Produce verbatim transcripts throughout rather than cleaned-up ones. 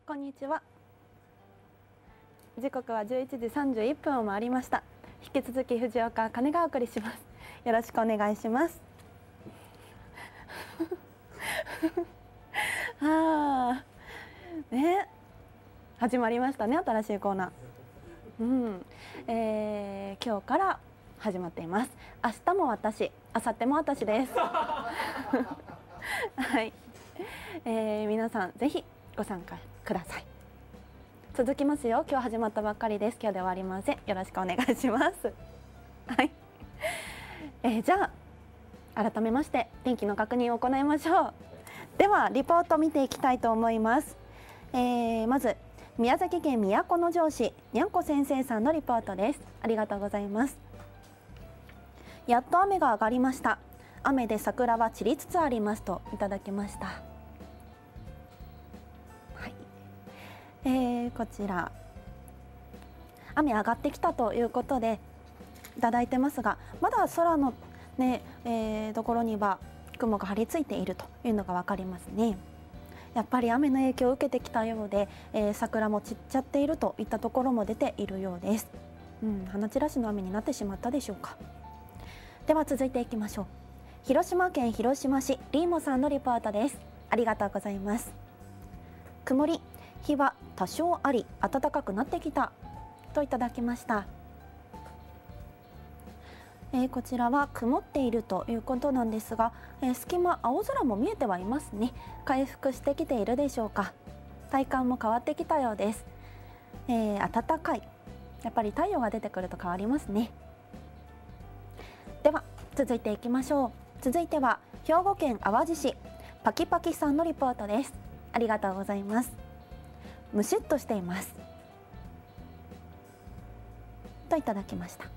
こんにちは。時刻はじゅういちじさんじゅういっぷんを回りました。引き続き藤岡茜がお送りします。よろしくお願いします。ああ、ね、始まりましたね、新しいコーナー。うん、えー、今日から始まっています。明日も私、明後日も私です。はい、えー、皆さんぜひご参加ください。続きますよ。今日始まったばっかりです。今日で終わりません。よろしくお願いします。はい、えー、じゃあ改めまして天気の確認を行いましょう。ではリポート見ていきたいと思います。えー、まず宮崎県都城市にゃんこ先生さんのリポートです。ありがとうございます。やっと雨が上がりました。雨で桜は散りつつありますといただきました。はい、えー、こちら雨上がってきたということでいただいてますが、まだ空のね、えー、ところには雲が張り付いているというのが分かりますね。やっぱり雨の影響を受けてきたようで、えー、桜も散っちゃっているといったところも出ているようです。うん、花散らしの雨になってしまったでしょうか。では続いていきましょう。広島県広島市リーモさんのリポートです。ありがとうございます。曇り、日は多少あり暖かくなってきたといただきました。えー、こちらは曇っているということなんですが、えー、隙間青空も見えてはいますね。回復してきているでしょうか。体感も変わってきたようです。えー、暖かい、やっぱり太陽が出てくると変わりますね。では続いていきましょう。続いては兵庫県淡路市パキパキさんのリポートです。ありがとうございます。むしっとしていますといただきました。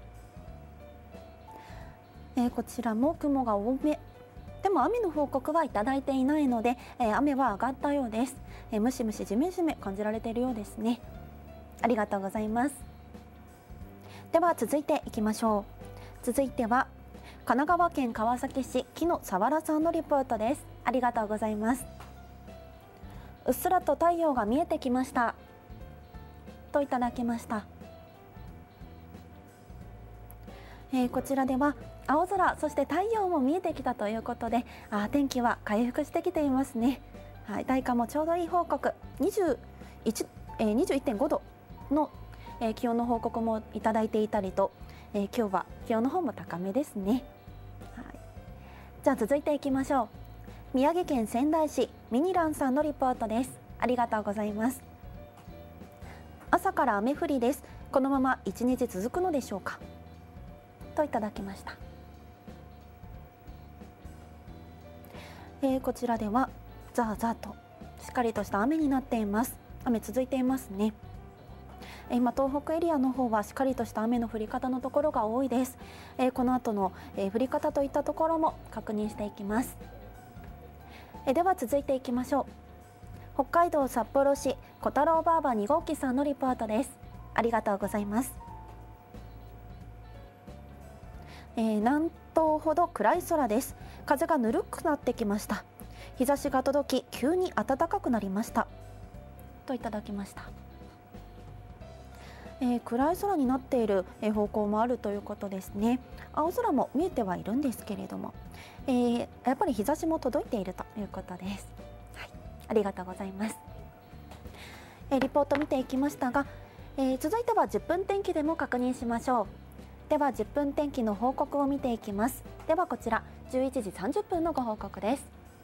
えー、こちらも雲が多めでも雨の報告はいただいていないので、えー、雨は上がったようです。えー、ムシムシジメジメ感じられているようですね。ありがとうございます。では続いていきましょう。続いては神奈川県川崎市木のさわらさんのリポートです。ありがとうございます。うっすらと太陽が見えてきましたといただきました。えー、こちらでは青空、そして太陽も見えてきたということで、あ、天気は回復してきていますね。はい、体感もちょうどいい報告、にじゅういち、えー、にじゅういってんごどの、えー、気温の報告もいただいていたりと、えー、今日は気温の方も高めですね。はい、じゃあ続いていきましょう。宮城県仙台市ミニランさんのリポートです。ありがとうございます。朝から雨降りです。このまま一日続くのでしょうかといただきました。えー、こちらではザーザーとしっかりとした雨になっています。雨続いていますね。今東北エリアの方はしっかりとした雨の降り方のところが多いです。えー、この後の、えー、降り方といったところも確認していきます。えー、では続いていきましょう。北海道札幌市小太郎ばあばに号機さんのリポートです。ありがとうございます。えー、南東ほど暗い空です。風がぬるくなってきました。日差しが届き急に暖かくなりましたといただきました。えー、暗い空になっている方向もあるということですね。青空も見えてはいるんですけれども、えー、やっぱり日差しも届いているということです。はい、ありがとうございます。えー、リポート見ていきましたが、えー、続いてはじゅっぷん天気でも確認しましょう。ではじゅっぷん天気の報告を見ていきます。ではこちらじゅういちじさんじゅっぷんのご報告です。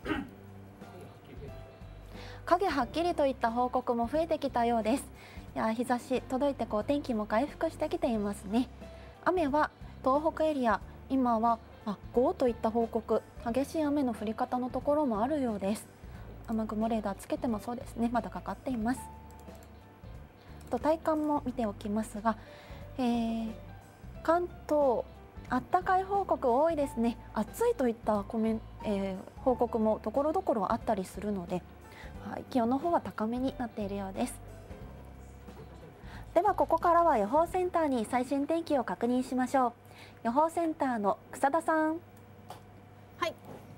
影はっきりといった報告も増えてきたようです。いや、日差し届いてこう天気も回復してきていますね。雨は東北エリア今はあごといった報告、激しい雨の降り方のところもあるようです。雨雲レーダーつけてもそうですね、まだかかっています。と体感も見ておきますが、えー、関東あったかい報告多いですね。暑いといったコメン、えー、報告もところどころあったりするので、はい、気温の方は高めになっているようです。ではここからは予報センターに最新天気を確認しましょう。予報センターの草田さん。 はい、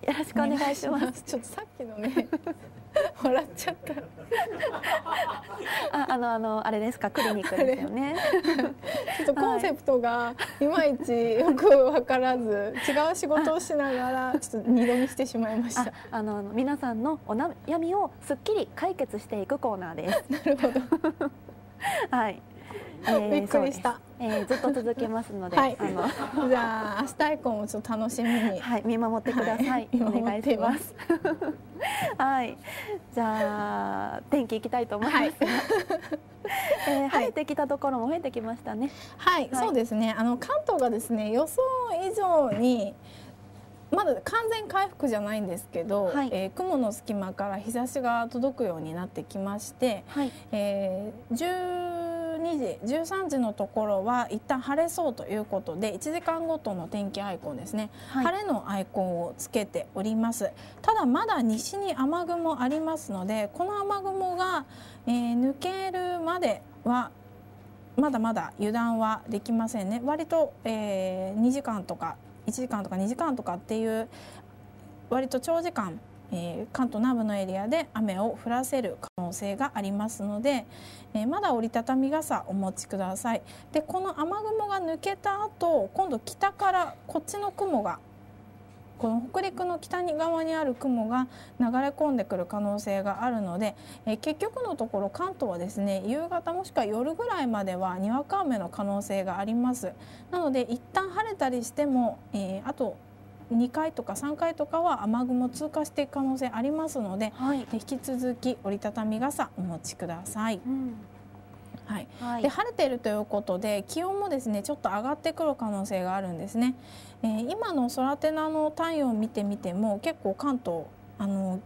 よろしくお願いします。 ちょっとさっきのね笑っちゃった。 あ、あのあのあれですか、クリニックですよね。 ちょっとコンセプトがいまいちよく分からず、違う仕事をしながらちょっと二度見してしまいました。 あ、あの皆さんのお悩みをすっきり解決していくコーナーです。 なるほど。 はい。えー、 びっくりした。 えー、ずっと続けますので、 はい、 あのじゃあ明日以降もちょっと楽しみに、 はい、見守ってください。はい、お願いします。はい、じゃあ天気いきたいと思います。はい、えー、晴れてきたところも増えてきましたね。 はい、はい、そうですね。あの関東がですね、予想以上にまだ完全回復じゃないんですけど、はい、えー、雲の隙間から日差しが届くようになってきまして、はい、えー、じゅうにじ、じゅうさんじのところは一旦晴れそうということで、いちじかんごとの天気アイコンですね、はい、晴れのアイコンをつけております。ただまだ西に雨雲ありますので、この雨雲が、えー、抜けるまではまだまだ油断はできませんね。割と、えー、にじかんとかいちじかんとかにじかんとかっていう割と長時間、えー、関東南部のエリアで雨を降らせる可能性がありますので、えー、まだ折りたたみ傘お持ちください。でこの雨雲が抜けた後、今度北からこっちの雲が、この北陸の北側にある雲が流れ込んでくる可能性があるので、えー、結局のところ関東はですね、夕方もしくは夜ぐらいまではにわか雨の可能性があります。なので一旦晴れたりしても、えー、あとにかいとかさんかいとかは雨雲通過していく可能性ありますので、はい、引き続き折りたたみ傘お持ちください。うん、はいはい、で晴れているということで気温もですねちょっと上がってくる可能性があるんですね。えー、今の空手のの体温を見てみても結構関東あの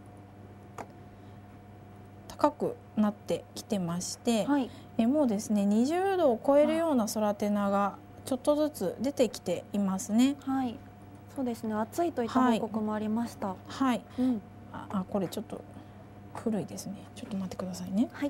高くなってきてまして、はい、えー、もうですねにじゅうどを超えるような空手名がちょっとずつ出てきていますね。 はい、そうですね、暑いといった報告もありました。はい、 はい、うん、ああこれちょっと古いですね。ちょっと待ってくださいね。 はい。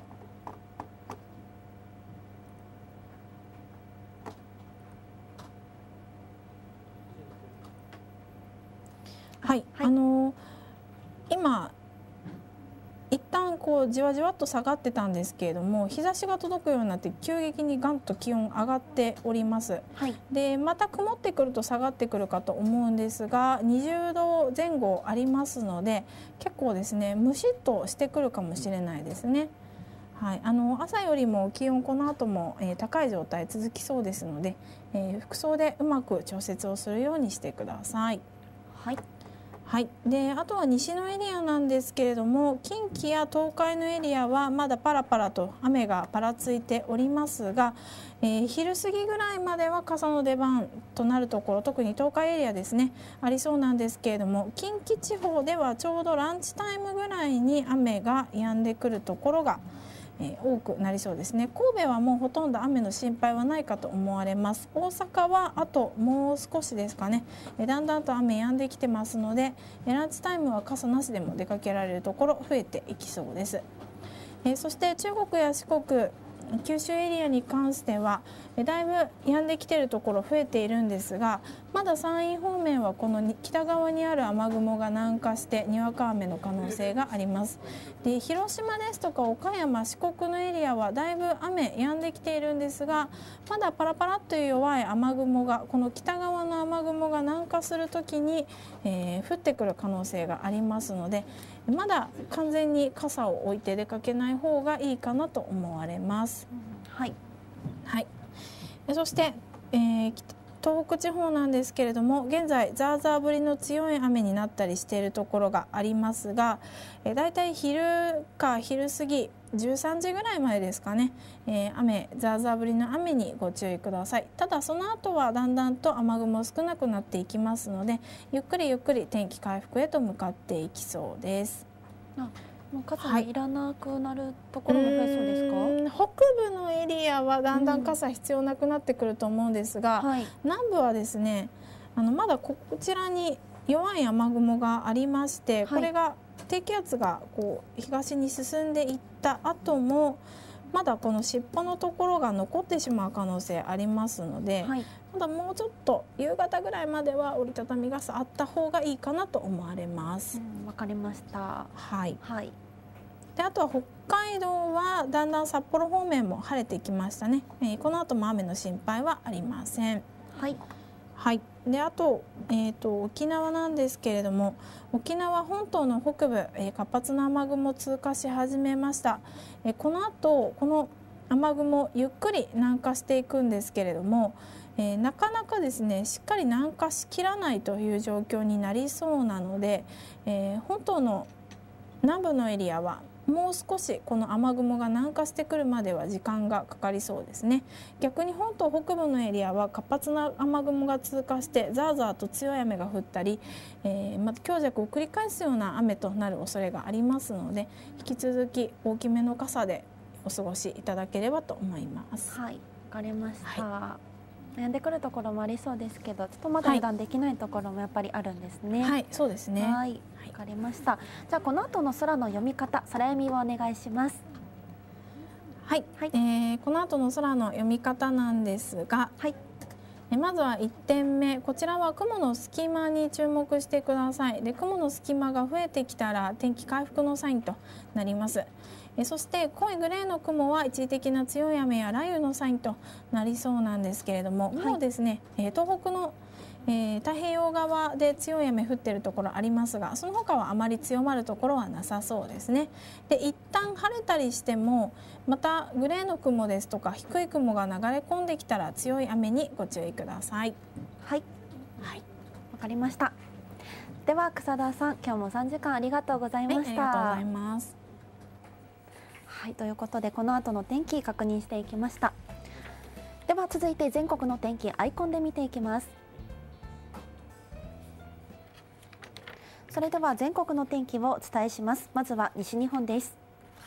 はい、はい、あのー、今一旦こうじわじわっと下がってたんですけれども、日差しが届くようになって急激にガンと気温上がっております。はい、でまた曇ってくると下がってくるかと思うんですが、にじゅうどぜん後ありますので結構ですねムシッとしてくるかもしれないですね。はい、あの朝よりも気温この後も、えー、高い状態続きそうですので、えー、服装でうまく調節をするようにしてください。 はい、 はい、であとは西のエリアなんですけれども、近畿や東海のエリアはまだパラパラと雨がぱらついておりますが、えー、昼過ぎぐらいまでは傘の出番となるところ、特に東海エリアですねありそうなんですけれども、近畿地方ではちょうどランチタイムぐらいに雨が止んでくるところがえー、多くなりそうですね。神戸はもうほとんど雨の心配はないかと思われます。大阪はあともう少しですかね、えー、だんだんと雨止んできてますので、えー、ランチタイムは傘なしでも出かけられるところ増えていきそうです。えー、そして中国や四国、九州エリアに関してはだいぶ止んできているところ増えているんですが、まだ山陰方面はこの北側にある雨雲が南下してにわか雨の可能性があります。で広島ですとか岡山、四国のエリアはだいぶ雨止んできているんですが、まだパラパラという弱い雨雲が、この北側の雨雲が南下するときに、えー、降ってくる可能性がありますので、まだ完全に傘を置いて出かけない方がいいかなと思われます。 はい、 はい、そして、えー、東北地方なんですけれども、現在ザーザー降りの強い雨になったりしているところがありますが、えー、だいたい昼か昼過ぎじゅうさんじぐらいまでですかね、えー、雨ザーザー降りの雨にご注意ください。ただその後はだんだんと雨雲少なくなっていきますので、ゆっくりゆっくり天気回復へと向かっていきそうです。 あ、もう傘がいらなくなるところも増えそうですか？ はい、北部のエリアはだんだん傘必要なくなってくると思うんですが、うん、はい、南部はですね、あのまだこちらに弱い雨雲がありまして、はい、これが低気圧がこう東に進んでいった後もまだこの尻尾のところが残ってしまう可能性ありますので、はい、まだもうちょっと夕方ぐらいまでは折りたたみ傘あった方がいいかなと思われます。 わ、かりました。 はい、 はい、 であとは北海道はだんだん札幌方面も晴れてきましたね。えー、この後も雨の心配はありません。 はい、 はい、であと、えーと、沖縄なんですけれども、沖縄本島の北部、えー、活発な雨雲通過し始めました。えー、この後この雨雲ゆっくり南下していくんですけれども、えー、なかなかですねしっかり南下しきらないという状況になりそうなので、えー、本島の南部のエリアはもう少しこの雨雲が南下してくるまでは時間がかかりそうですね。逆に本島北部のエリアは活発な雨雲が通過してザーザーと強い雨が降ったり、えー、また強弱を繰り返すような雨となる恐れがありますので、引き続き大きめの傘でお過ごしいただければと思います。 はい、わかりました。はい、悩んでくるところもありそうですけど、ちょっとまだ油断できないところもやっぱりあるんですね。 はい、そうですね。 はい、わかりました。じゃあこの後の空の読み方、空読みをお願いします。 はい、はい、えー、この後の空の読み方なんですが、はい、えまずはいってんめ、こちらは雲の隙間に注目してください。で、雲の隙間が増えてきたら天気回復のサインとなります。えそして濃いグレーの雲は一時的な強い雨や雷雨のサインとなりそうなんですけれども、はい、もうですね、え東北のえー、太平洋側で強い雨降っているところありますが、その他はあまり強まるところはなさそうですね。で、一旦晴れたりしてもまたグレーの雲ですとか低い雲が流れ込んできたら強い雨にご注意ください。 はい、はい、わかりました。では草田さん、今日もさんじかんありがとうございました。 はい、ありがとうございます。 はい、ということでこの後の天気確認していきました。では続いて全国の天気アイコンで見ていきます。それでは全国の天気をお伝えします。まずは西日本です。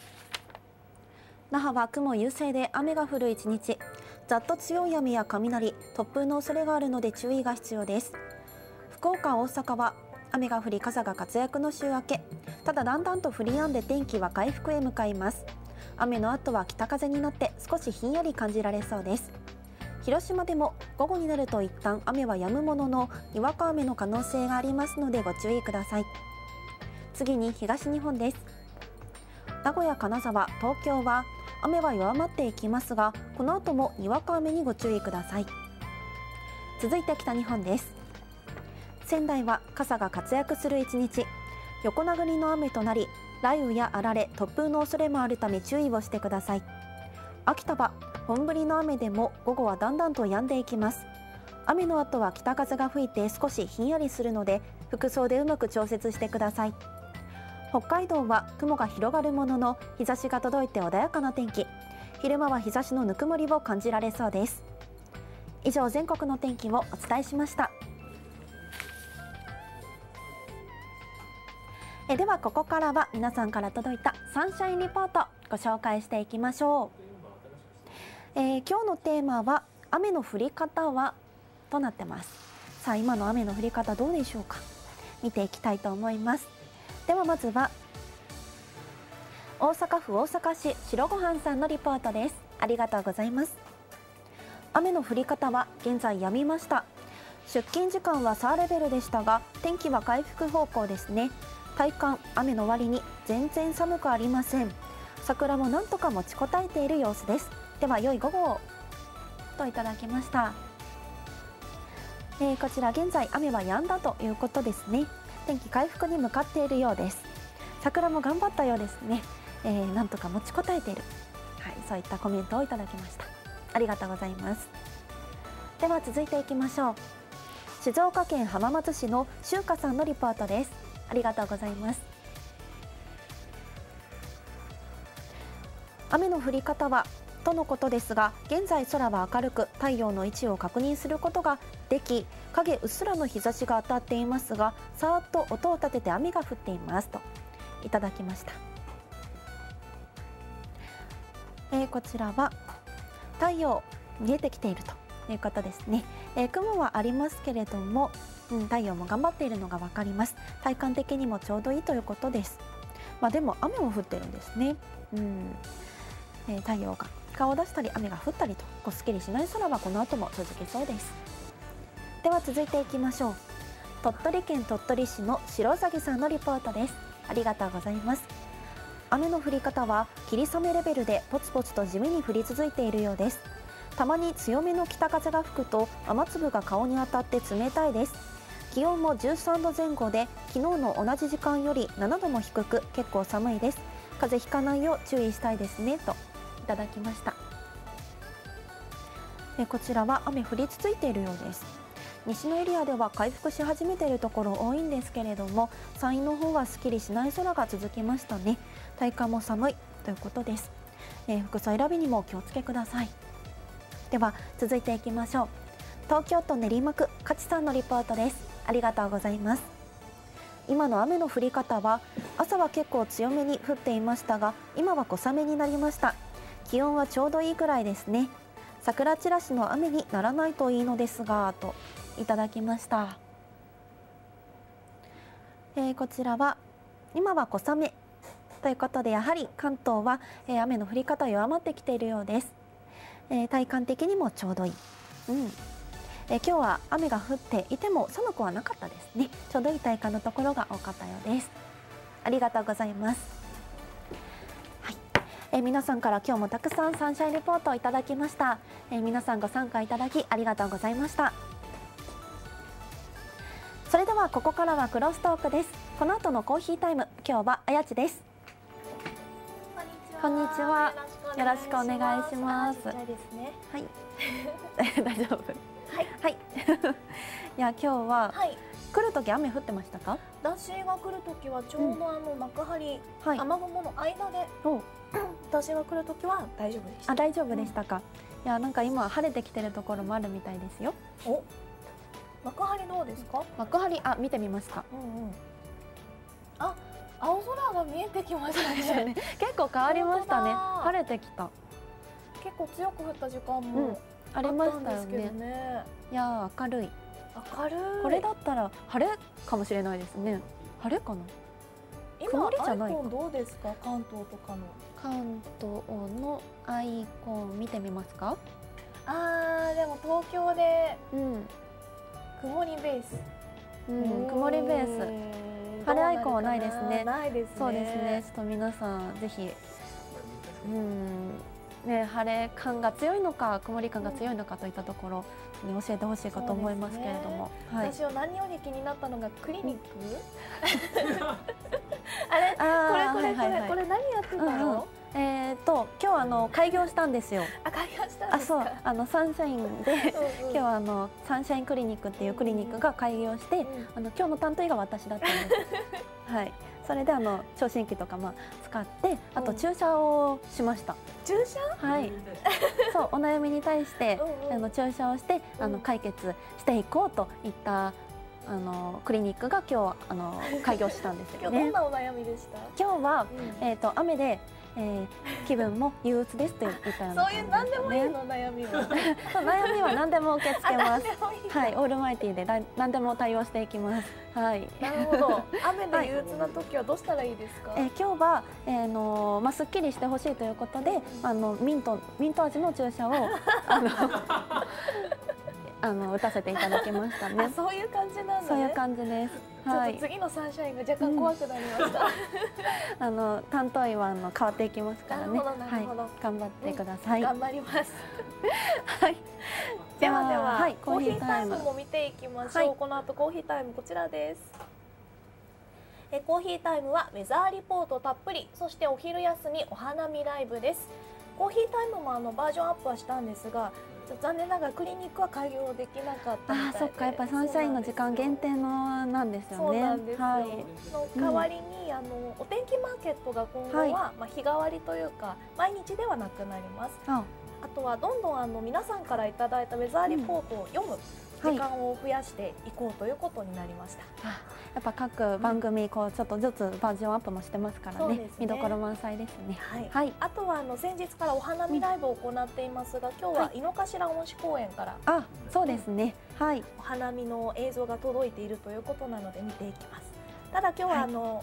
那覇は雲優勢で雨が降る一日。ざっと強い雨や雷、突風の恐れがあるので注意が必要です。福岡、大阪は雨が降り傘が活躍の週明け。ただだんだんと降り止んで天気は回復へ向かいます。雨の後は北風になって少しひんやり感じられそうです。広島でも午後になると一旦雨は止むものの、にわか雨の可能性がありますのでご注意ください。次に東日本です。名古屋、金沢、東京は雨は弱まっていきますが、この後もにわか雨にご注意ください。続いて北日本です。仙台は傘が活躍する一日。横殴りの雨となり、雷雨やあられ、突風の恐れもあるため注意をしてください。秋田は本降りの雨でも午後はだんだんと止んでいきます。雨の後は北風が吹いて少しひんやりするので、服装でうまく調節してください。北海道は雲が広がるものの日差しが届いて穏やかな天気。昼間は日差しのぬくもりを感じられそうです。以上、全国の天気をお伝えしました。えではここからは皆さんから届いたサンシャインリポートご紹介していきましょう。えー、今日のテーマは雨の降り方はとなってます。さあ、今の雨の降り方どうでしょうか。見ていきたいと思います。ではまずは大阪府大阪市白ごはんさんのリポートです。ありがとうございます。雨の降り方は現在止みました。出勤時間はさんレベルでしたが、天気は回復方向ですね。体感、雨の割に全然寒くありません。桜もなんとか持ちこたえている様子です。では良い午後をといただきました。えー、こちら現在雨は止んだということですね。天気回復に向かっているようです。桜も頑張ったようですね。えー、なんとか持ちこたえている、はい、そういったコメントをいただきました。ありがとうございます。では続いていきましょう。静岡県浜松市のしゅうかさんのリポートです。ありがとうございます。雨の降り方はとのことですが、現在空は明るく太陽の位置を確認することができ、影うっすらの日差しが当たっていますが、さーっと音を立てて雨が降っていますといただきました。えー、こちらは太陽見えてきているということですね。えー、雲はありますけれども、うん、太陽も頑張っているのが分かります。体感的にもちょうどいいということです。まあ、でも雨も降ってるんですね。うんえー、太陽が顔を出したり雨が降ったりとこうすっきりしない空はこの後も続きそうです。では続いていきましょう。鳥取県鳥取市の白うさぎさんのリポートです。ありがとうございます。雨の降り方は霧雨レベルでポツポツと地味に降り続いているようです。たまに強めの北風が吹くと雨粒が顔に当たって冷たいです。気温もじゅうさんどぜん後で昨日の同じ時間よりななども低く結構寒いです。風邪ひかないよう注意したいですねといただきました。えこちらは雨降り続いているようです。西のエリアでは回復し始めているところ多いんですけれども、山陰の方はすっきりしない空が続きましたね。体感も寒いということです。えー、服装選びにもお気をつけください。では続いていきましょう。東京都練馬区勝さんのリポートです。ありがとうございます。今の雨の降り方は朝は結構強めに降っていましたが、今は小雨になりました。気温はちょうどいいくらいですね。桜散らしの雨にならないといいのですがといただきました。えー、こちらは今は小雨ということで、やはり関東は、えー、雨の降り方弱まってきているようです。えー、体感的にもちょうどいい、うんえー、今日は雨が降っていても寒くはなかったですね。ちょうどいい体感のところが多かったようです。ありがとうございます。はいえー、皆さんから今日もたくさんサンシャインレポートをいただきました。えー、皆さんご参加いただきありがとうございました。それではここからはクロストークです。この後のコーヒータイム、今日はあやちです。こんにちは。よろしくお願いします。はい。大丈夫。はい。はい。いや今日は、はい、来る時雨降ってましたか？ 私が来る時はちょうどあの幕張、うん、雨雲の間で、はい、私が来る時は大丈夫でした。 あ、大丈夫でしたか。うん、いやなんか今晴れてきてるところもあるみたいですよ。 お、幕張どうですか？ 幕張、あ、見てみますか。 うんうん。あ、青空が見えてきましたね。 結構変わりましたね。晴れてきた。 結構強く降った時間も、うん、 ありましたよね。ね、いや明るい。 明るい。 これだったら晴れかもしれないですね。晴れかな。 今曇りじゃないか。アイコンどうですか？関東とかの。 関東のアイコン見てみますか？ あーでも東京で、うん、曇りベース。 うん、曇りベース。晴れアイコンはないですね。 ないですね。 そうですね。ちょっと皆さんぜひ、うんね、晴れ感が強いのか曇り感が強いのかといったところに教えてほしいかと思いますけれども、 はい、私は何より気になったのがクリニック。あれ、これこれこれこれ何やってたの？ えっと今日あの開業したんですよ。 あ、開業したんですか？ あ、そう、あのサンシャインで今日はあのサンシャインクリニックっていうクリニックが開業して、あの今日の担当医が私だったんです。はい。それであの聴診器とかまあ使ってあと注射をしました。 注射？ はい。そう、お悩みに対してあの注射をしてあの解決していこうといったあのクリニックが今日あの開業したんですよね。 今日どんなお悩みでした？ 今日は、うん、えっと雨で、えー、気分も憂鬱ですと言ったような、 そういう何でもいいの悩みは。 悩みは何でも受け付けます。はい、オールマイティで何でも対応していきます。はい。 なるほど。雨で憂鬱な時はどうしたらいいですか？ はい、えー、今日は、えー、のまあすっきりしてほしいということで、あのミントミント味の注射をあのあの打たせていただきましたね。 そういう感じなんだね。 そういう感じです。 はい。ちょっと次のサンシャインが若干怖くなりました。うん、 あの担当医はあの変わっていきますからね。はい。頑張ってください。 うん、頑張ります。 はい。 ではでは、はい、コーヒータイムも見ていきましょう。はい、この後コーヒータイムこちらです。えコーヒータイムはウェザーリポートたっぷり、そしてお昼休みお花見ライブです。コーヒータイムもあのバージョンアップはしたんですが、残念ながらクリニックは開業できなかったみたいで。 あ、そっか、やっぱサンシャインの時間限定のなんですよね。 そうなんですよ。はい、の代わりに、うん、あのお天気マーケットが今後は、はい、まあ日替わりというか毎日ではなくなります。ああとはどんどんあの皆さんからいただいたウェザーリポートを読む時間を増やしていこうということになりました。はい、 やっぱ各番組こうちょっとずつバージョンアップもしてますからね。ね、見どころ満載ですね。 はい。はい、あとはあの先日からお花見ライブを行っていますが、うん、今日は井の頭恩賜公園から、 あ、そうですね。はい。 お花見の映像が届いているということなので見ていきます。ただ今日はあの、はい、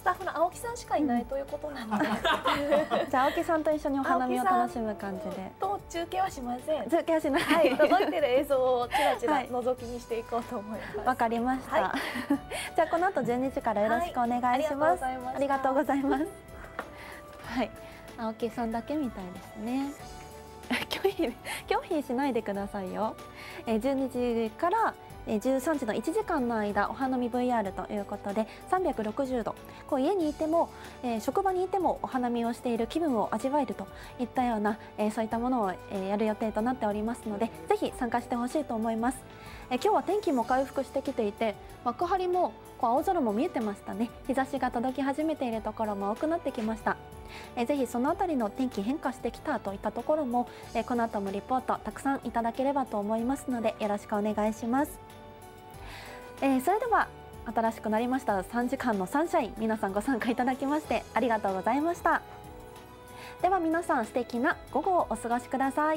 スタッフの青木さんしかいないということなので、 じゃあ青木さんと一緒にお花見を楽しむ感じで。 と中継はしません。 中継はしない。 はい、届いてる映像をちらちら覗きにしていこうと思います。 わ、はい、かりました。はい、じゃあこの後じゅうにじからよろしくお願いします。はい、ありがとうございます。はい、青木さんだけみたいですね。拒否拒否しないでくださいよ。えー、じゅうにじからじゅうさんじのいちじかんの間お花見 ブイアール ということでさんびゃくろくじゅうどこう家にいても、えー、職場にいてもお花見をしている気分を味わえるといったような、えー、そういったものを、えー、やる予定となっておりますのでぜひ参加してほしいと思います。えー、今日は天気も回復してきていて幕張もこう青空も見えてましたね。日差しが届き始めているところも多くなってきました。えー、ぜひそのあたりの天気変化してきたといったところも、えー、この後もリポートたくさんいただければと思いますのでよろしくお願いします。えー、それでは新しくなりましたさんじかんのサンシャイン皆さんご参加いただきましてありがとうございました。では皆さん素敵な午後をお過ごしください。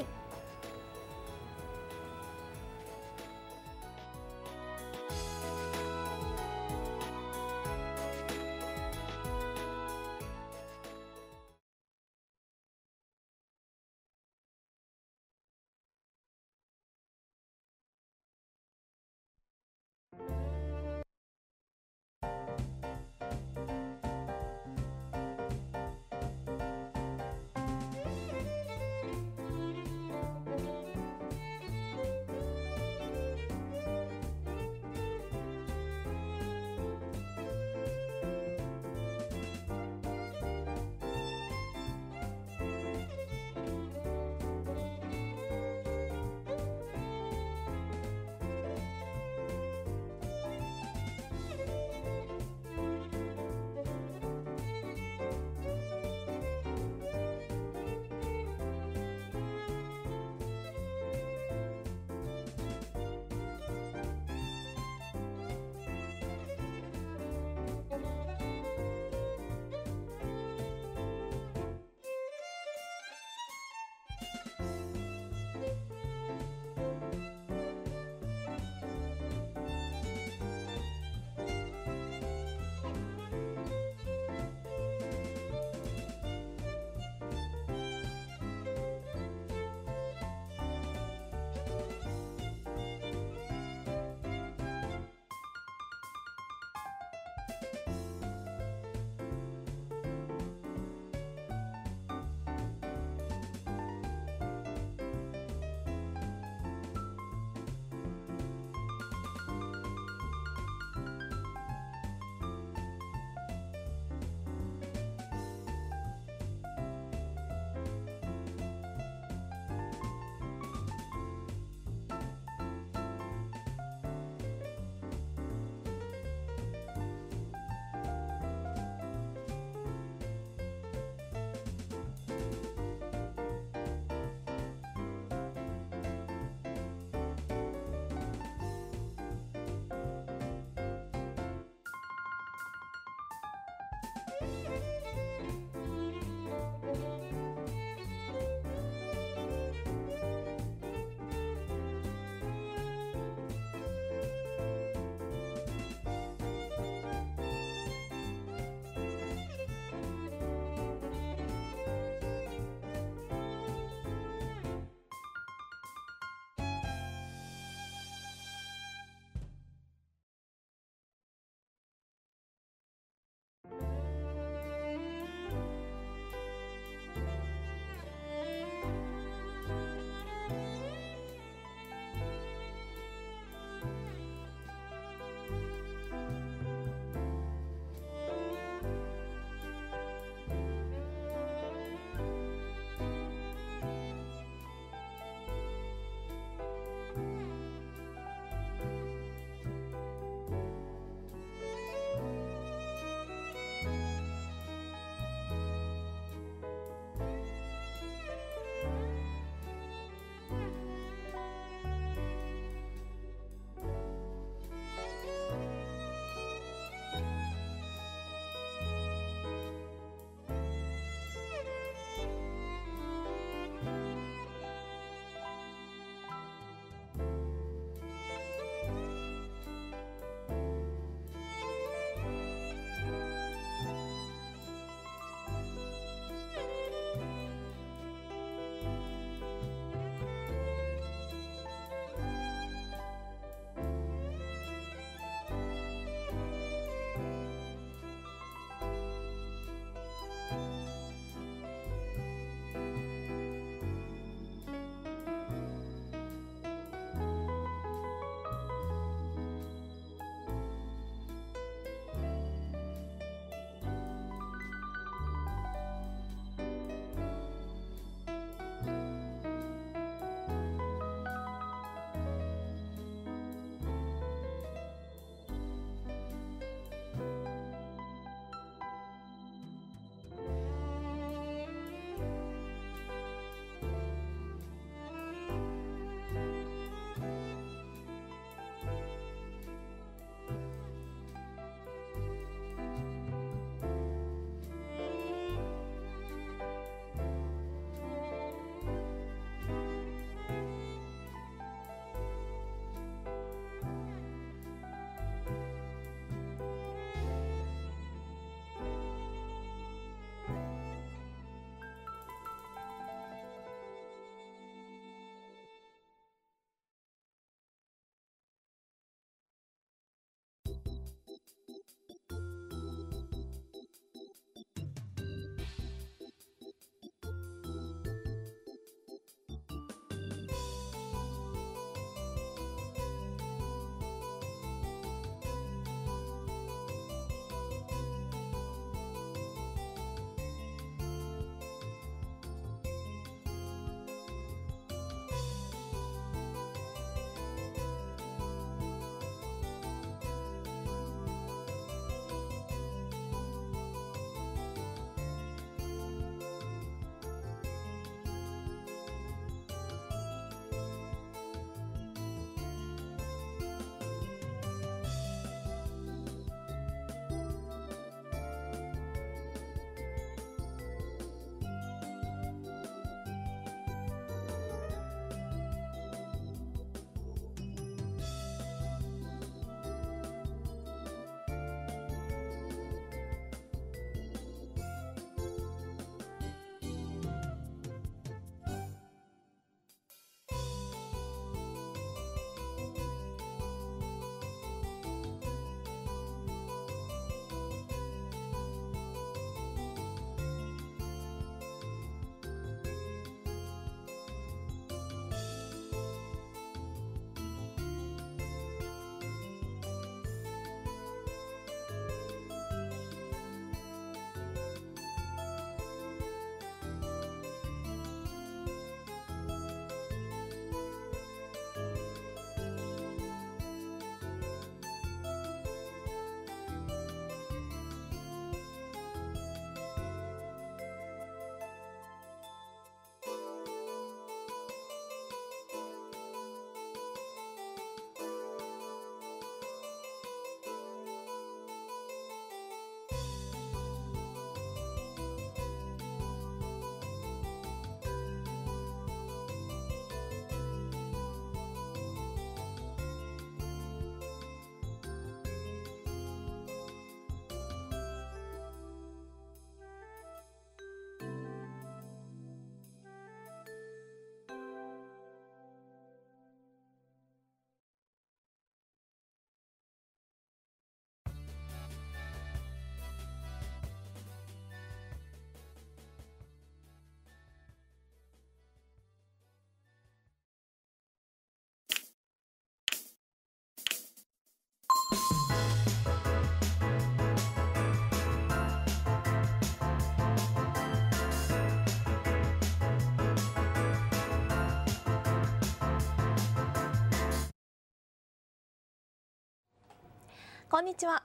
こんにちは。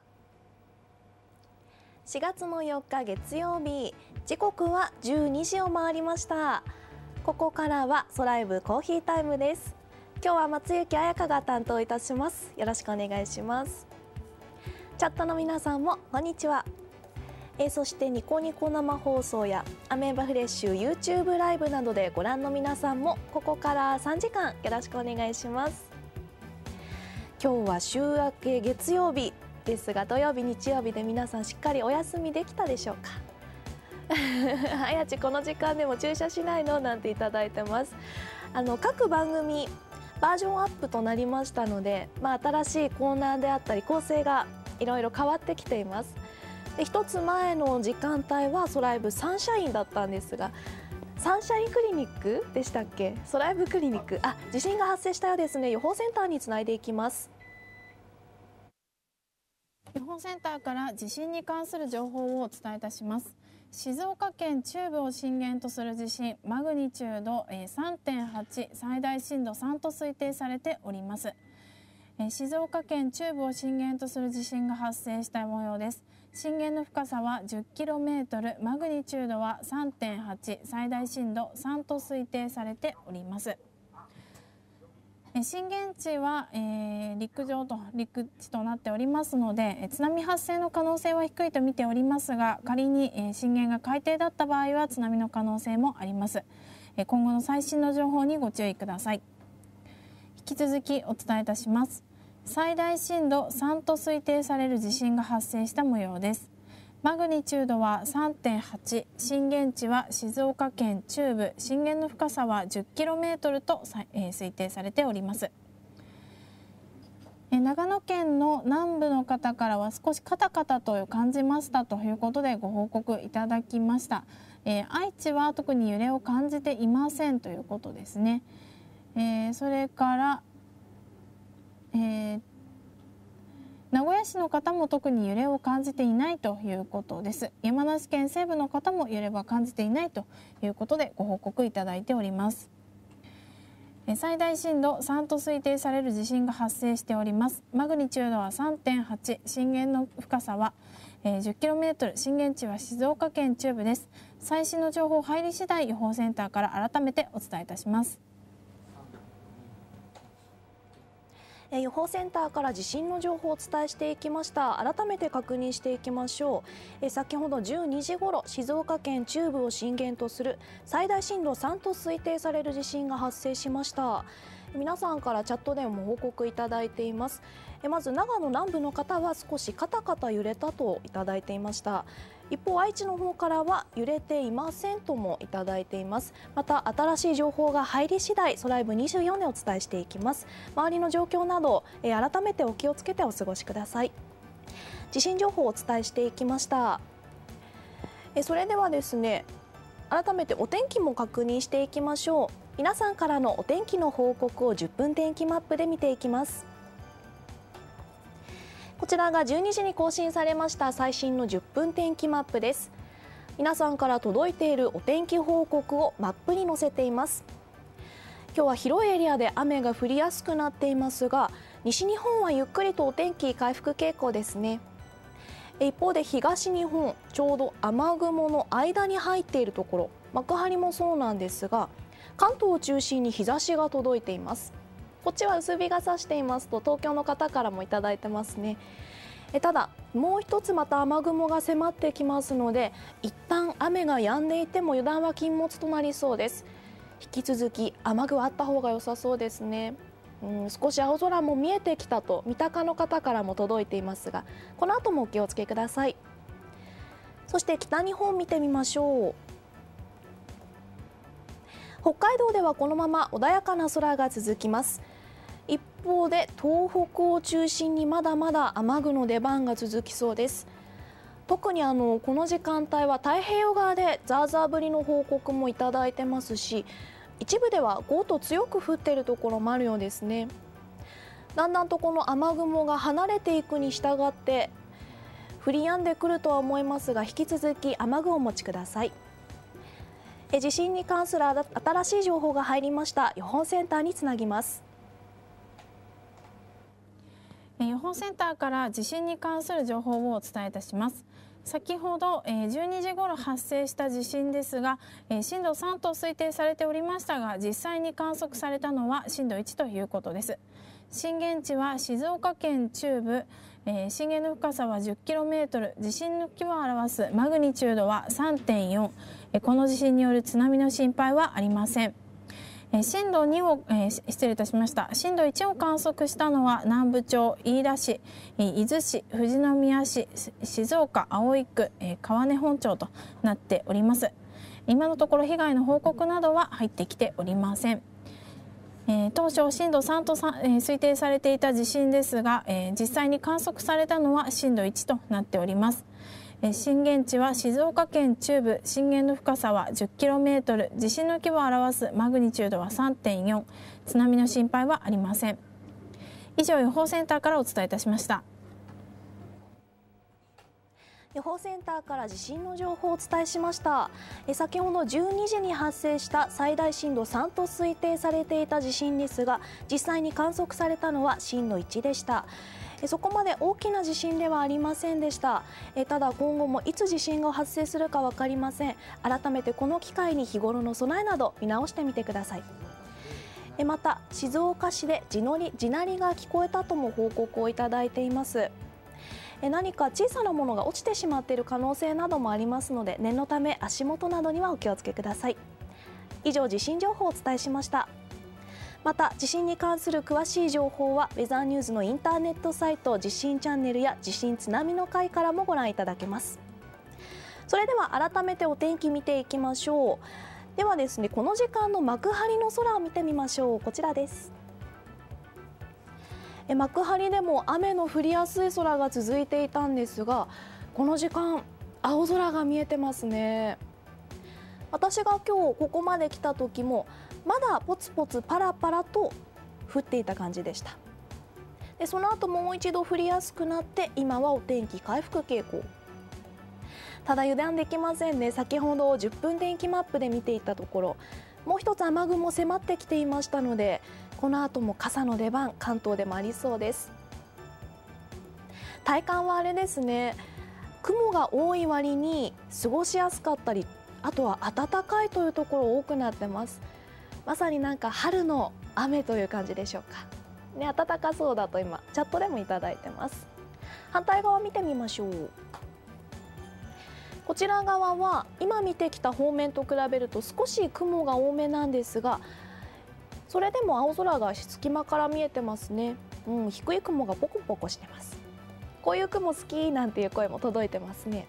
しがつのよっか月曜日、時刻はじゅうにじを回りました。ここからはソライブコーヒータイムです。今日は松雪彩香が担当いたします。よろしくお願いします。チャットの皆さんもこんにちは。えー、そしてニコニコ生放送やアメーバフレッシュ YouTube ライブなどでご覧の皆さんもここからさんじかんよろしくお願いします。今日は週明け月曜日ですが、土曜日日曜日で皆さんしっかりお休みできたでしょうか。あやちこの時間でも駐車しないのなんていただいてます。あの各番組バージョンアップとなりましたので、まあ、新しいコーナーであったり構成がいろいろ変わってきています。で一つ前の時間帯はソライブサンシャインだったんですが、サンシャインクリニックでしたっけ、ソライブクリニック、あ、地震が発生したようですね。予報センターにつないでいきます。 予報センターから地震に関する情報をお伝えいたします。静岡県中部を震源とする地震、マグニチュード さんてんはち、最大震度さんと推定されております。静岡県中部を震源とする地震が発生した模様です。震源の深さは じゅっキロメートル、マグニチュードは さんてんはち、最大震度さんと推定されております。震源地は、えー、陸上と陸地となっておりますので、津波発生の可能性は低いと見ておりますが、仮に、えー、震源が海底だった場合は津波の可能性もあります。えー、今後の最新の情報にご注意ください。引き続きお伝えいたします。最大震度さんと推定される地震が発生した模様です。マグニチュードは さんてんはち、震源地は静岡県中部、震源の深さは じゅっキロメートル と、えー、推定されております。えー、長野県の南部の方からは少しカタカタと感じましたということでご報告いただきました。えー、愛知は特に揺れを感じていませんということですね。えー、それから、えー名古屋市の方も特に揺れを感じていないということです。山梨県西部の方も揺れは感じていないということでご報告いただいております。最大震度さんと推定される地震が発生しております。マグニチュードは さんてんはち、震源の深さは じゅっキロメートル、震源地は静岡県中部です。最新の情報入り次第予報センターから改めてお伝えいたします。 予報センターから地震の情報をお伝えしていきました。改めて確認していきましょう。え先ほどじゅうにじごろ、静岡県中部を震源とする最大震度さんと推定される地震が発生しました。皆さんからチャットでも報告いただいています。えまず長野南部の方は少しカタカタ揺れたといただいていました。一方、愛知の方からは揺れていませんともいただいています。また新しい情報が入り次第ソライブにじゅうよんでお伝えしていきます。周りの状況などえ改めてお気をつけてお過ごしください。地震情報をお伝えしていきました。えそれではですね、改めてお天気も確認していきましょう。皆さんからのお天気の報告をじゅっぷん天気マップで見ていきます。こちらがじゅうにじに更新されました最新のじゅっぷん天気マップです。皆さんから届いているお天気報告をマップに載せています。今日は広いエリアで雨が降りやすくなっていますが、西日本はゆっくりとお天気回復傾向ですね。一方で東日本、ちょうど雨雲の間に入っているところ、幕張もそうなんですが、関東を中心に日差しが届いています。こっちは薄日が差していますと東京の方からもいただいてますね。えただもう一つまた雨雲が迫ってきますので、一旦雨が止んでいても油断は禁物となりそうです。引き続き雨具はあった方が良さそうですね。うん、少し青空も見えてきたと三鷹の方からも届いていますが、この後もお気をつけください。そして北日本見てみましょう。北海道ではこのまま穏やかな空が続きます。一方で東北を中心にまだまだ雨具の出番が続きそうです。特にあのこの時間帯は太平洋側でザーザー降りの報告もいただいてますし、一部ではゴーと強く降っているところもあるようですね。だんだんとこの雨雲が離れていくに従って降り止んでくるとは思いますが、引き続き雨具をお持ちください。え地震に関する新しい情報が入りました。予報センターにつなぎます。 予報センターから地震に関する情報をお伝えいたします。先ほどじゅうにじごろ発生した地震ですが、震度さんと推定されておりましたが、実際に観測されたのは震度いちということです。震源地は静岡県中部、震源の深さはじゅっキロメートル、地震の規模を表すマグニチュードは さんてんよん、この地震による津波の心配はありません。震度にを、えー、失礼いたしました。震度いちを観測したのは南部町、飯田市、伊豆市、富士宮市、静岡、葵区、えー、川根本町となっております。今のところ被害の報告などは入ってきておりません。えー、当初震度さんとさん、えー、推定されていた地震ですが、えー、実際に観測されたのは震度いちとなっております。震源地は静岡県中部、震源の深さはじゅっキロメートル、地震の規模を表すマグニチュードは さんてんよん、津波の心配はありません。以上、予報センターからお伝えいたしました。 予報センターから地震の情報をお伝えしました。え先ほどじゅうにじに発生した最大震度さんと推定されていた地震ですが、実際に観測されたのは震度いちでした。そこまで大きな地震ではありませんでした。ただ今後もいつ地震が発生するか分かりません。改めてこの機会に日頃の備えなど見直してみてください。また静岡市で地のり地鳴りが聞こえたとも報告をいただいています。何か小さなものが落ちてしまっている可能性などもありますので、念のため足元などにはお気をつけください。以上、地震情報をお伝えしました。また地震に関する詳しい情報はウェザーニューズのインターネットサイト地震チャンネルや地震津波の会からもご覧いただけます。それでは改めてお天気見ていきましょう。ではですね、この時間の幕張の空を見てみましょう。こちらです。え幕張でも雨の降りやすい空が続いていたんですが、この時間青空が見えてますね。私が今日ここまで来た時もまだポツポツパラパラと降っていた感じでした。でその後もう一度降りやすくなって、今はお天気回復傾向。ただ油断できませんね。先ほどじゅっぷん天気マップで見ていたところ、もう一つ雨雲迫ってきていましたので、この後も傘の出番、関東でもありそうです。体感はあれですね、雲が多い割に過ごしやすかったり、あとは暖かいというところ多くなってます。まさになんか春の雨という感じでしょうか、ね、暖かそうだと今チャットでもいただいてます。反対側見てみましょう。こちら側は今見てきた方面と比べると少し雲が多めなんですが、それでも青空が隙間から見えてますね。うん、低い雲がポコポコしてます。こういう雲好きなんていう声も届いてますね。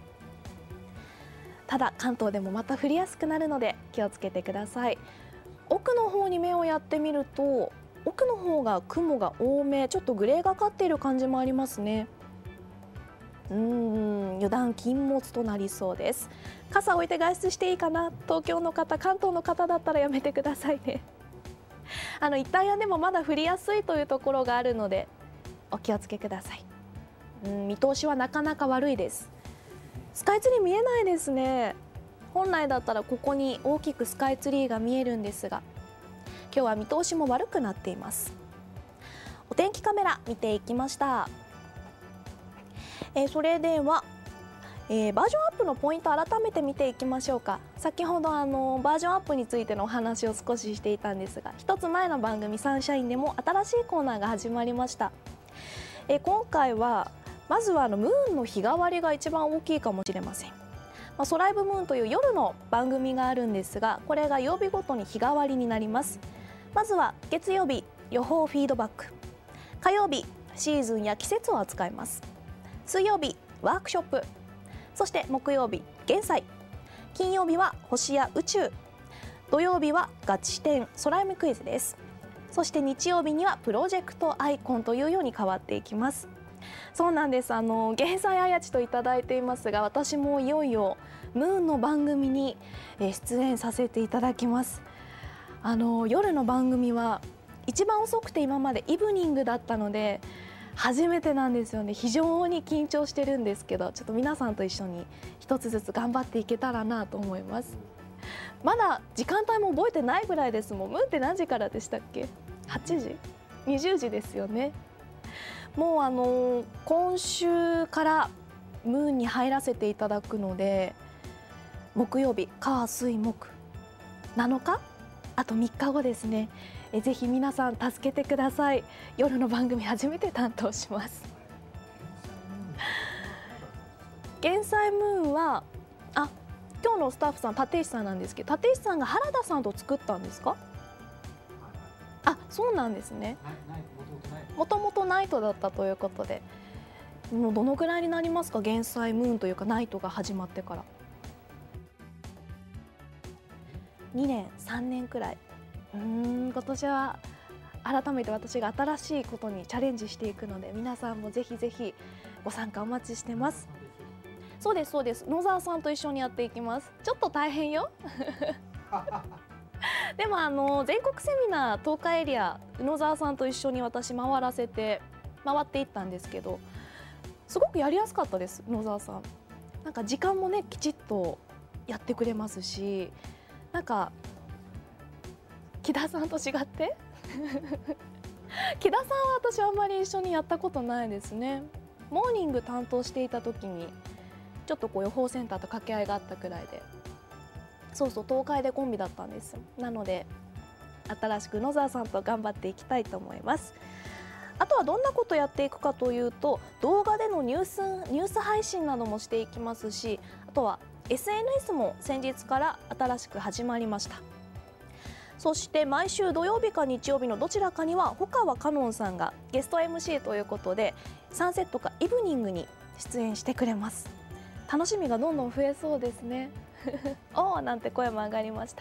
ただ関東でもまた降りやすくなるので気をつけてください。奥の方に目をやってみると、奥の方が雲が多め、ちょっとグレーがかっている感じもありますね。うーん、油断禁物となりそうです。傘置いて外出していいかな。東京の方、関東の方だったらやめてくださいね。あの一旦やんでもまだ降りやすいというところがあるのでお気をつけください。うん、見通しはなかなか悪いです。スカイツリー見えないですね。本来だったらここに大きくスカイツリーが見えるんですが、今日は見通しも悪くなっています。お天気カメラ見ていきました。えー、それでは、えー、バージョンアップのポイント改めて見ていきましょうか。先ほどあのバージョンアップについてのお話を少ししていたんですが、一つ前の番組サンシャインでも新しいコーナーが始まりました。えー、今回はまずはあのムーンの日替わりが一番大きいかもしれません。まあ、ソライブムーンという夜の番組があるんですが、これが曜日ごとに日替わりになります。まずは月曜日、予報フィードバック。火曜日、シーズンや季節を扱います。水曜日、ワークショップ。そして木曜日、減災。金曜日は星や宇宙。土曜日はガチ点ソライムクイズです。そして日曜日にはプロジェクトアイコンというように変わっていきます。そうなんです。あの減災あやちといただいていますが、私もいよいよムーンの番組に出演させていただきます。あの夜の番組は一番遅くて今までイブニングだったので初めてなんですよね。非常に緊張してるんですけど、ちょっと皆さんと一緒に一つずつ頑張っていけたらなと思います。まだ時間帯も覚えてないぐらいですもん。ムーンって何時からでしたっけ？はちじ？にじゅうじですよね。 もうあの今週からムーンに入らせていただくので、木曜日、火水木なのか、あとみっかごですね。えぜひ皆さん助けてください。夜の番組初めて担当します。減災ムーンはあ今日のスタッフさん立石さんなんですけど、立石さんが原田さんと作ったんですか？あ、そうなんですね。もともとナイトだったということで、もうどのぐらいになりますか、減災ムーンというかナイトが始まってから。にねんさんねんくらい。うーん今年は改めて私が新しいことにチャレンジしていくので、皆さんもぜひぜひご参加お待ちしてます。そうですそうです、野沢さんと一緒にやっていきます。ちょっと大変よでもあの全国セミナー東海エリア、野沢さんと一緒に私回らせて回っていったんですけど、すごくやりやすかったです。野沢さんなんか時間もねきちっとやってくれますし、なんか木田さんと違って木田さんは私あんまり一緒にやったことないですね。モーニング担当していた時にちょっとこう予報センターと掛け合いがあったくらいで、そうそう東海でコンビだったんです。なので新しく野沢さんと頑張っていきたいと思います。あとはどんなことやっていくかというと、動画でのニュースニュース配信などもしていきますし、あとは エスエヌエス も先日から新しく始まりました。そして毎週土曜日か日曜日のどちらかには保川香音さんがゲスト エムシー ということでサンセットかイブニングに出演してくれます。楽しみがどんどん増えそうですねおーなんて声も上がりました。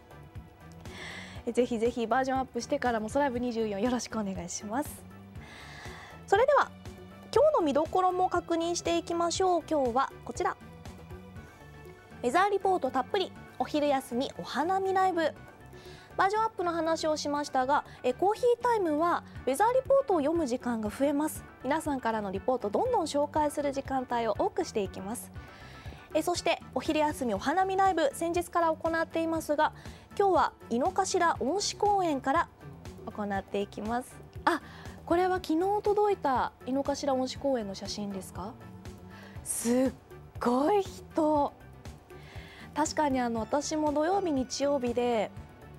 ぜひぜひバージョンアップしてからもソライブにじゅうよんよろしくお願いします。それでは今日の見どころも確認していきましょう。今日はこちら、ウェザーリポートたっぷりお昼休みお花見ライブ。バージョンアップの話をしましたが、えコーヒータイムはウェザーリポートを読む時間が増えます。皆さんからのリポートどんどん紹介する時間帯を多くしていきます。えそしてお昼休みお花見ライブ、先日から行っていますが、今日は井の頭恩賜公園から行っていきます。あ、これは昨日届いた井の頭恩賜公園の写真ですか？すっごい人。確かにあの私も土曜日日曜日で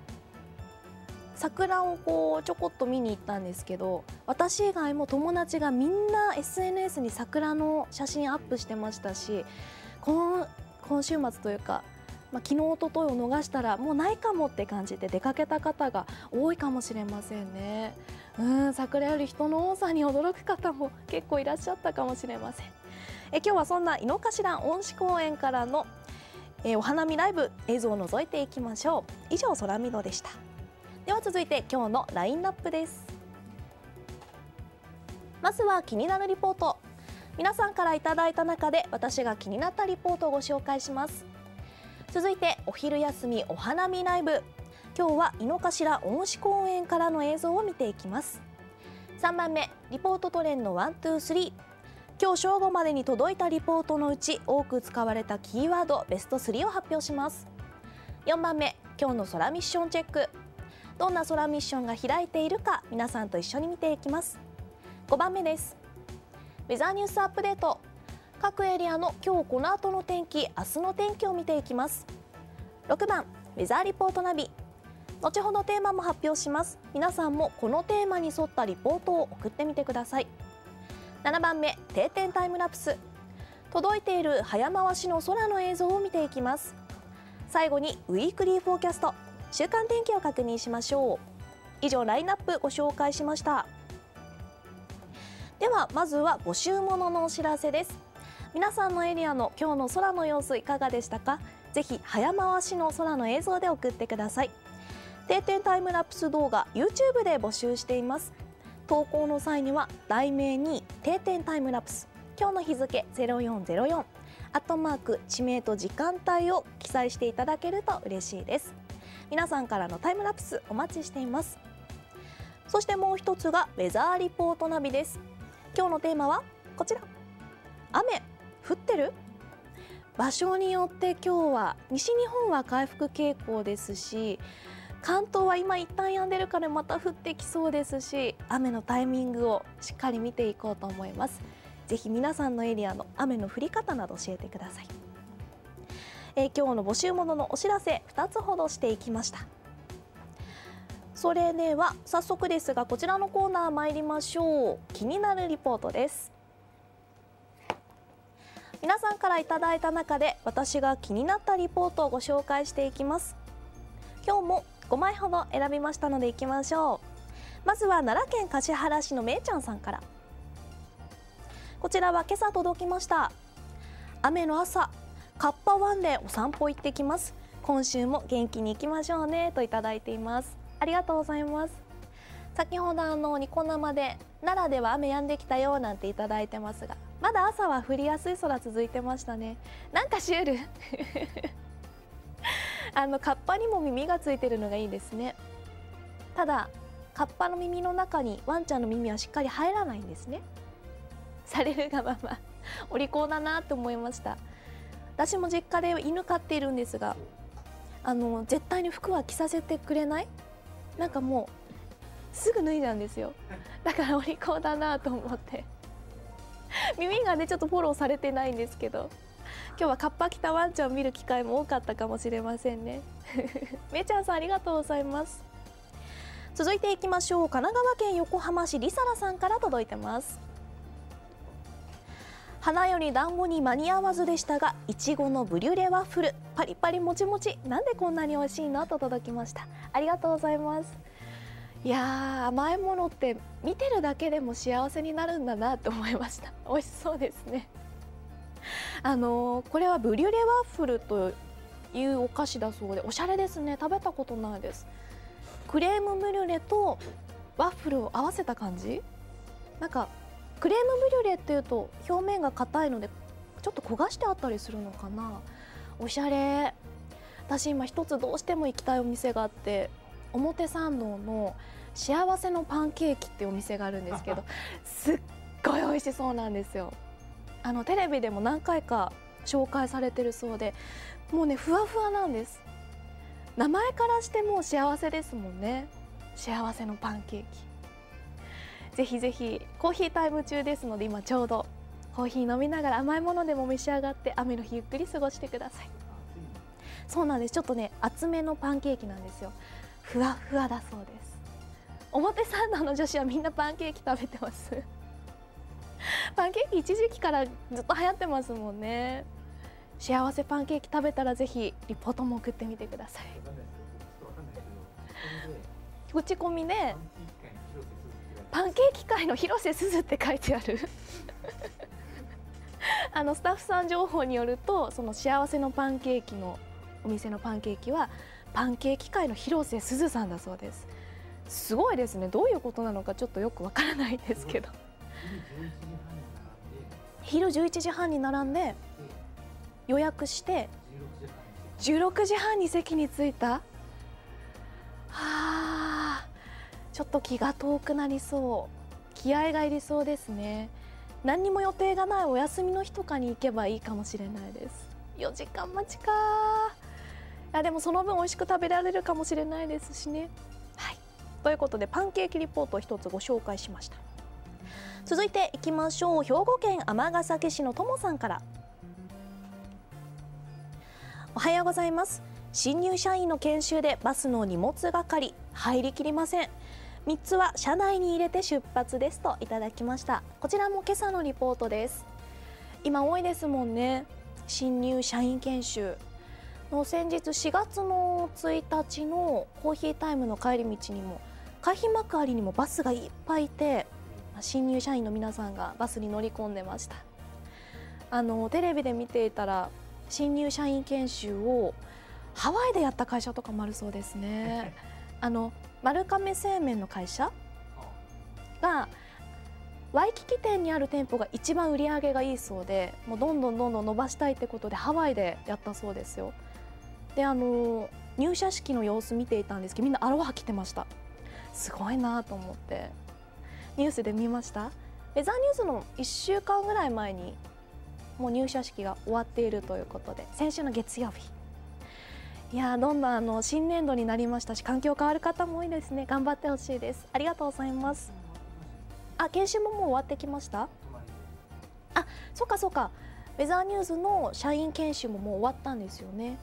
桜をこうちょこっと見に行ったんですけど、私以外も友達がみんな エスエヌエス に桜の写真アップしてましたし、今, 今週末というか、まあ、昨日おとといを逃したらもうないかもって感じで出かけた方が多いかもしれませんね。うん桜より人の多さに驚く方も結構いらっしゃったかもしれません。え今日はそんな井の頭恩賜公園からのえお花見ライブ映像を覗いていきましょう。以上ソラミドでした。では続いて今日のラインナップです。まずは気になるリポート。皆さんからいただいた中で私が気になったリポートをご紹介します。続いてお昼休みお花見ライブ。今日は井の頭恩賜公園からの映像を見ていきます。さんばんめリポートトレンドワン、ツー、スリー。今日正午までに届いたリポートのうち多く使われたキーワードベストスリーを発表します。よんばんめ今日の空ミッションチェック。どんな空ミッションが開いているか皆さんと一緒に見ていきます。ごばんめです。ウェザーニュースアップデート。各エリアの今日この後の天気、明日の天気を見ていきます。ろくばんウェザーリポートナビ。後ほどテーマも発表します。皆さんもこのテーマに沿ったリポートを送ってみてください。ななばんめ定点タイムラプス。届いている早回しの空の映像を見ていきます。最後にウィークリーフォーキャスト、週間天気を確認しましょう。以上ラインナップご紹介しました。ではまずは募集もののお知らせです。皆さんのエリアの今日の空の様子いかがでしたか？ぜひ早回しの空の映像で送ってください。定点タイムラプス動画 YouTube で募集しています。投稿の際には題名に定点タイムラプス、今日の日付ゼロよんゼロよん、アットマーク地名と時間帯を記載していただけると嬉しいです。皆さんからのタイムラプスお待ちしています。そしてもう一つがウェザーリポートナビです。今日のテーマはこちら。雨降ってる？場所によって今日は西日本は回復傾向ですし、 関東は今一旦止んでるからまた降ってきそうですし、雨のタイミングをしっかり見ていこうと思います。ぜひ皆さんのエリアの雨の降り方など教えてください。えー、今日の募集物のお知らせふたつほどしていきました。それでは早速ですが、こちらのコーナー参りましょう。気になるリポートです。皆さんからいただいた中で私が気になったリポートをご紹介していきます。今日もごまいほど選びましたのでいきましょう。まずは奈良県橿原市のめいちゃんさんから。こちらは今朝届きました。雨の朝、カッパ湾でお散歩行ってきます。今週も元気に行きましょうねといただいています。ありがとうございます。先ほどあのニコ生で奈良では雨止んできたよなんていただいてますが、まだ朝は降りやすい空続いてましたね。なんかシュールあのカッパにも耳がついてるのがいいですね。ただカッパの耳の中にワンちゃんの耳はしっかり入らないんですね。されるがままお利口だなと思いました。私も実家で犬飼っているんですが、あの絶対に服は着させてくれない。なんかもうすぐ脱いじゃうんですよ。だからお利口だなと思って耳がねちょっとフォローされてないんですけど、今日はカッパ着たワンちゃんを見る機会も多かったかもしれませんねめいちゃんさんありがとうございます。続いていきましょう。神奈川県横浜市りさらさんから届いてます。花より団子に間に合わずでしたが、いちごのブリュレワッフルパリパリもちもち、なんでこんなに美味しいのと届きました。ありがとうございます。いやー、甘いものって見てるだけでも幸せになるんだなと思いました。美味しそうですね。あのー、これはブリュレワッフルというお菓子だそうで、おしゃれですね。食べたことないです。クレームブリュレとワッフルを合わせた感じ。なんかクレームブリュレっていうと表面が硬いのでちょっと焦がしてあったりするのかな。おしゃれ。私今一つどうしても行きたいお店があって、表参道の幸せのパンケーキっていうお店があるんですけどすっごい美味しそうなんですよ。あのテレビでも何回か紹介されてるそうで、もうねふわふわなんです。名前からしてもう幸せですもんね。幸せのパンケーキ、ぜひぜひ。コーヒータイム中ですので今ちょうどコーヒー飲みながら甘いものでも召し上がって雨の日ゆっくり過ごしてください。そうなんです。ちょっとね厚めのパンケーキなんですよ。ふわふわだそうです。表参道の女子はみんなパンケーキ食べてますパンケーキ一時期からずっと流行ってますもんね。幸せパンケーキ食べたらぜひリポートも送ってみてください。口コミでパンケーキ界の広瀬すずって書いてあるあのスタッフさん情報によると、その幸せのパンケーキのお店のパンケーキはパンケーキ界の広瀬すずさんだそうです。すごいですね。どういうことなのかちょっとよくわからないですけど昼じゅういちじはんに並んで予約してじゅうろくじはんに席に着いた。はあ、ちょっと気が遠くなりそう。気合がいりそうですね。何にも予定がないお休みの日とかに行けばいいかもしれないです。よじかん待ちか。いやでもその分美味しく食べられるかもしれないですしね。はい、ということでパンケーキリポートを一つご紹介しました。続いていきましょう。兵庫県尼崎市のともさんから。おはようございます。新入社員の研修でバスの荷物係入りきりません。みっつは車内に入れて出発ですといただきました。こちらも今朝のリポートです。今多いですもんね、新入社員研修の。先日しがつのついたちのコーヒータイムの帰り道にも海浜幕張にもバスがいっぱいいて、新入社員の皆さんがバスに乗り込んでました。あのテレビで見ていたら新入社員研修をハワイでやった会社とかもあるそうですねあの丸亀製麺の会社がワイキキ店にある店舗が一番売り上げがいいそうで、もうどんどんどんどん伸ばしたいってことでハワイでやったそうですよ。であの入社式の様子見ていたんですけど、みんなアロハ着てました。すごいなと思ってニュースで見ました。ウェザーニュースのいっしゅうかんぐらい前にもう入社式が終わっているということで、先週の月曜日。いいやどんどんあの新年度になりましたし、環境変わる方も多いですね。頑張ってほしいです。ありがとうございます。あ、研修ももう終わってきました。あ、そっかそっか。ウェザーニューズの社員研修ももう終わったんですよね。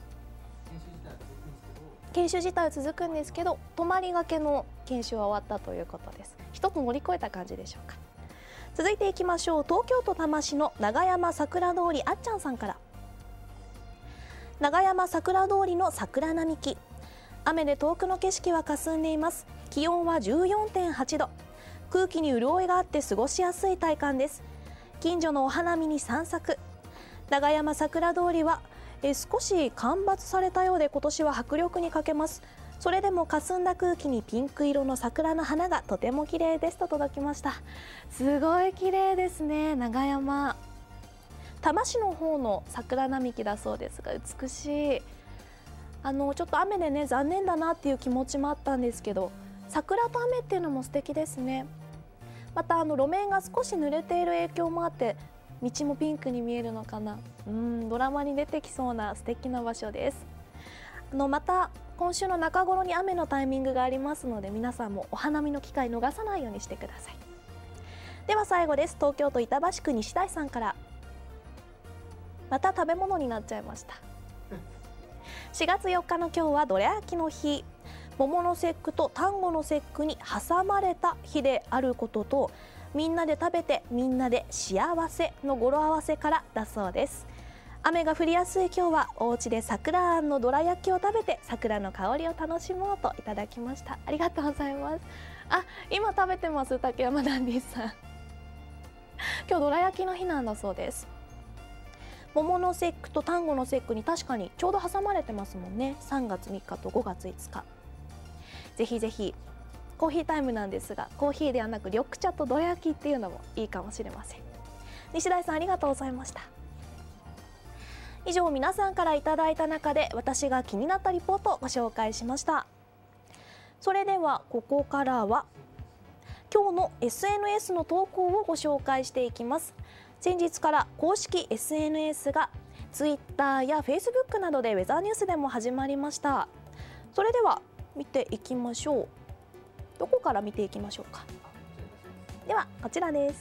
研修自体は続くんですけど、泊まりがけの研修は終わったということです。一つ乗り越えた感じでしょうか。続いていきましょう。東京都多摩市の長山桜通りあっちゃんさんから。長山桜通りの桜並木、雨で遠くの景色は霞んでいます。気温は じゅうよんてんはちど、空気に潤いがあって過ごしやすい体感です。近所のお花見に散策。長山桜通りはえ少し間伐されたようで、今年は迫力に欠けます。それでも霞んだ空気にピンク色の桜の花がとても綺麗ですと届きました。すごい綺麗ですね。長山多摩市の方の桜並木だそうですが、美しい。あのちょっと雨でね残念だなっていう気持ちもあったんですけど、桜と雨っていうのも素敵ですね。またあの路面が少し濡れている影響もあって、道もピンクに見えるのかな。うん、ドラマに出てきそうな素敵な場所です。あのまた今週の中頃に雨のタイミングがありますので、皆さんもお花見の機会逃さないようにしてください。では最後です。東京都板橋区西台さんから。また食べ物になっちゃいました。しがつよっかの今日はどら焼きの日。桃の節句と端午の節句に挟まれた日であることと、みんなで食べてみんなで幸せの語呂合わせからだそうです。雨が降りやすい今日はお家で桜あんのどら焼きを食べて桜の香りを楽しもうといただきました。ありがとうございます。あ、今食べてます。竹山ダンディさん。今日どら焼きの日なんだそうです。桃の節句と端午の節句に確かにちょうど挟まれてますもんね。さんがつみっかとごがついつか。ぜひぜひコーヒータイムなんですが、コーヒーではなく緑茶とどら焼きっていうのもいいかもしれません。西台さんありがとうございました。以上、皆さんからいただいた中で私が気になったリポートをご紹介しました。それではここからは今日の エスエヌエス の投稿をご紹介していきます。先日から公式 エスエヌエス が ツイッター や フェイスブック などでウェザーニュースでも始まりました。それでは見ていきましょう。どこから見ていきましょうか。ではこちらです。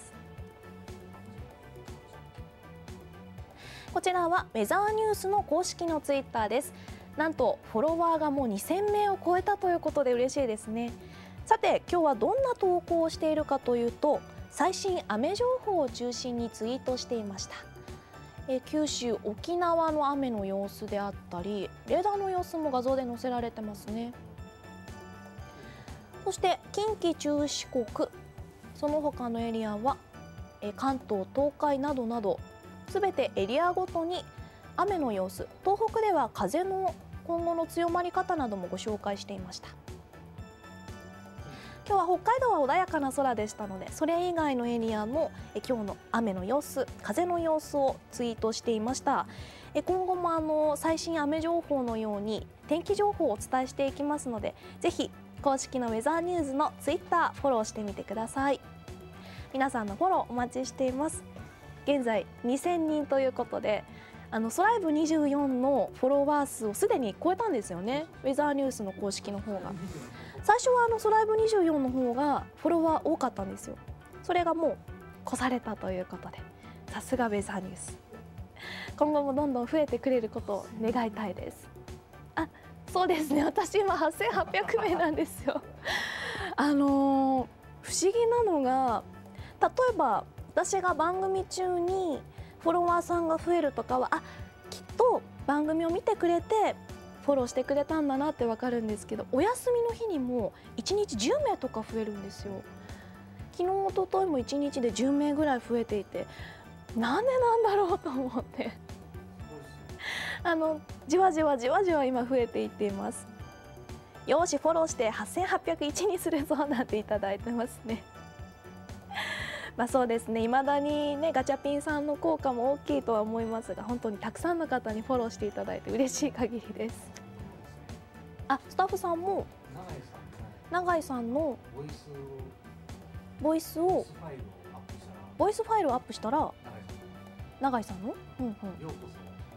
こちらはウェザーニュースの公式のツイッターです。なんとフォロワーがもうにせんめいを超えたということで嬉しいですね。さて今日はどんな投稿をしているかというと、最新雨情報を中心にツイートしていました。え九州、沖縄の雨の様子であったり、レーダーの様子も画像で載せられてますね。そして近畿、中四国、その他のエリアはえ関東、東海などなどすべてエリアごとに雨の様子、東北では風の今後の強まり方などもご紹介していました。今日は北海道は穏やかな空でしたので、それ以外のエリアもえ今日の雨の様子、風の様子をツイートしていました。え今後もあの最新雨情報のように天気情報をお伝えしていきますので、ぜひ公式のウェザーニューズのツイッターフォローしてみてください。皆さんのフォローお待ちしています。現在にせんにんということで、あのソライブにじゅうよんのフォロワー数をすでに超えたんですよね。ウェザーニュースの公式の方が。最初はあのソライブにじゅうよんの方がフォロワー多かったんですよ。それがもう越されたということで、さすがウェザーニュース。今後もどんどん増えてくれることを願いたいです。あ、そうですね。私今はっせんはっぴゃくめいなんですよ。あのー、不思議なのが、例えば私が番組中にフォロワーさんが増えるとかは、あ、きっと番組を見てくれてフォローしてくれたんだなってわかるんですけど、お休みの日にもいちにちじゅうめいとか増えるんですよ。昨日おとといもいちにちでじゅうめいぐらい増えていて、なんでなんだろうと思ってあのじわじわじわじわ今増えていっています。よしフォローしてはっせんはっぴゃくいちにするぞなんていただいてますね。まあそうですね、未だにねガチャピンさんの効果も大きいとは思いますが、本当にたくさんの方にフォローしていただいて嬉しい限りです。あ、スタッフさんも永井さんのボイスをボイスファイルをアップしたら永井さんの、うんうん、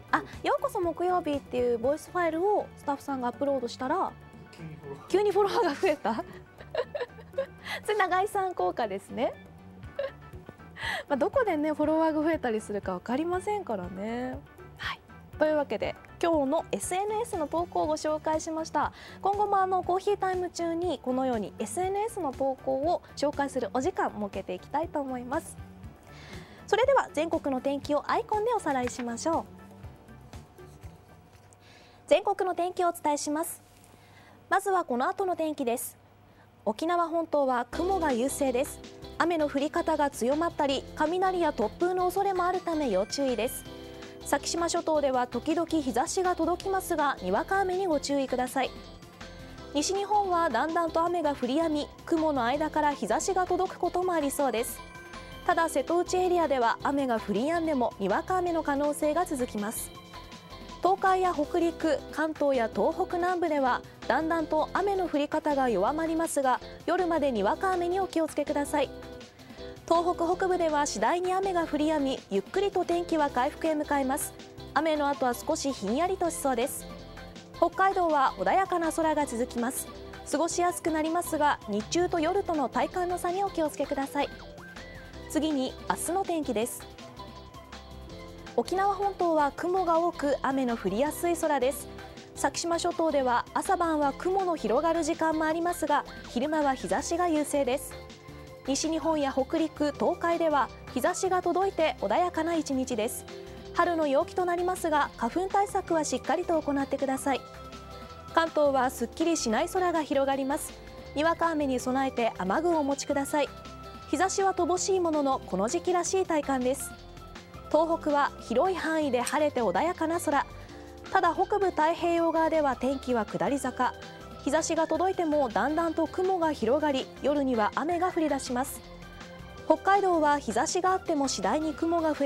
あ、ようこそ木曜日っていうボイスファイルをスタッフさんがアップロードしたら急にフォロワーが増えたそれ永井さん効果ですねまあどこでねフォロワーが増えたりするか分かりませんからね。はい、というわけで今日の エスエヌエス の投稿をご紹介しました。今後もあのコーヒータイム中にこのように エスエヌエス の投稿を紹介するお時間設けていきたいと思います。それでは全国の天気をアイコンでおさらいしましょう。全国の天気をお伝えします。まずはこの後の天気です。沖縄本島は雲が優勢です。雨の降り方が強まったり雷や突風の恐れもあるため要注意です。先島諸島では時々日差しが届きますがにわか雨にご注意ください。西日本はだんだんと雨が降り止み雲の間から日差しが届くこともありそうです。ただ瀬戸内エリアでは雨が降り止んでもにわか雨の可能性が続きます。東海や北陸、関東や東北南部ではだんだんと雨の降り方が弱まりますが夜までにわか雨にお気をつけください。東北北部では次第に雨が降り止みゆっくりと天気は回復へ向かいます。雨の後は少しひんやりとしそうです。北海道は穏やかな空が続きます。過ごしやすくなりますが日中と夜との体感の差にお気をつけください。次に明日の天気です。沖縄本島は雲が多く雨の降りやすい空です。先島諸島では朝晩は雲の広がる時間もありますが昼間は日差しが優勢です。西日本や北陸、東海では日差しが届いて穏やかな一日です。春の陽気となりますが花粉対策はしっかりと行ってください。関東はすっきりしない空が広がります。にわか雨に備えて雨具をお持ちください。日差しは乏しいもののこの時期らしい体感です。東北は広い範囲で晴れて穏やかな空。ただ北部太平洋側では天気は下り坂。日差しが届いてもだんだんと雲が広がり夜には雨が降り出します。北海道は日差しがあっても次第に雲が増え